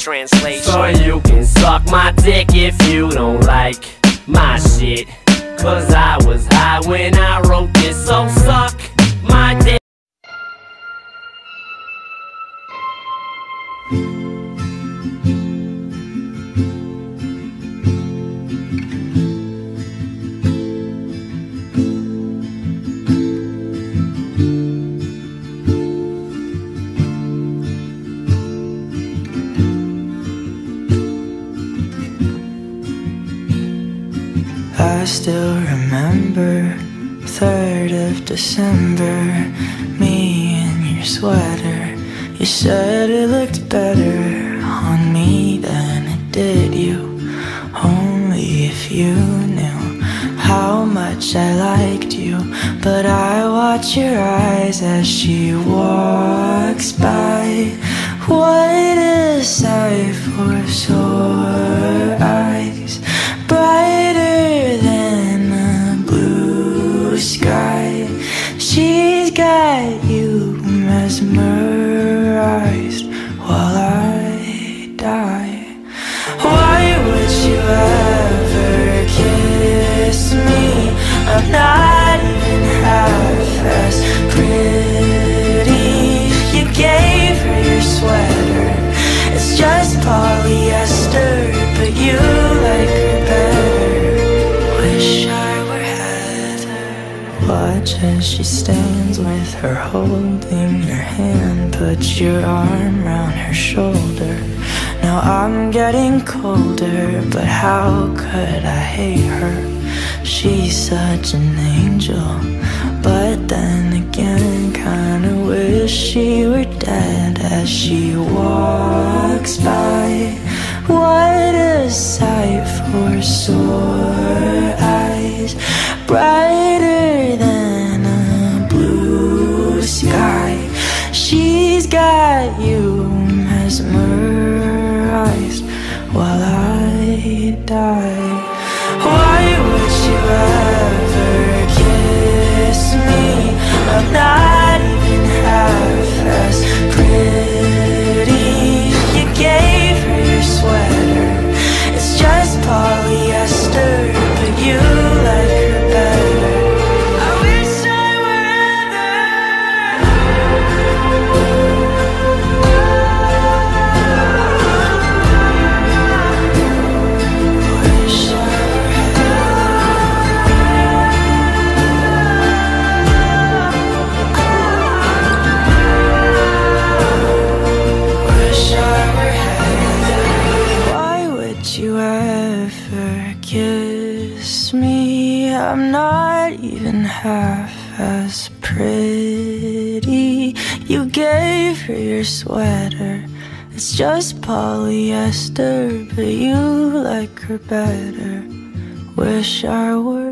translation. So you can suck my dick if you don't like my shit, 'cause I was high when I wrote this, so suck my dick. I still remember 3rd of December, me in your sweater. You said it looked better on me than it did you. Only if you knew how much I liked you. But I watch your eyes as she walks by. What a sight for sore eyes, brighter than a blue sky. She's got you mesmerized while I die. Why would you ever kiss me? I'm not even half as pretty. You gave her your sweater, it's just polyester, but you like her better. Wish I were Heather. Watch as she stands with her holding your hand, put your arm round her shoulder. Now I'm getting colder, but how could I hate her? She's such an angel, but then again kinda wish she were dead as she walks by. What a sight for sore eyes, brighter than a blue sky. She's got you mesmerized while I die. Why would you ever kiss me? I'm not even half as pretty. You gave her your sweater, it's just polyester, but you like her better. I wish I were you ever kiss me? I'm not even half as pretty. You gave her your sweater, it's just polyester, but you like her better. Wish I were